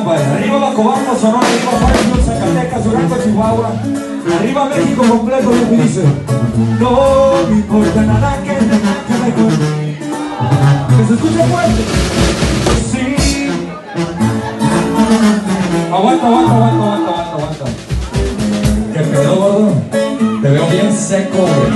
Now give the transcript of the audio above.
compadre. Arriba Bacobamba, Sonora, arriba Juárez, Zacatecas, Durango, Chihuahua. Arriba México completo, lo que dice. No me importa nada que tenga que ver contigo. Que se escuche fuerte. Sí. Aguanta. ¿Qué pedo, gordo? Te veo bien seco, güey.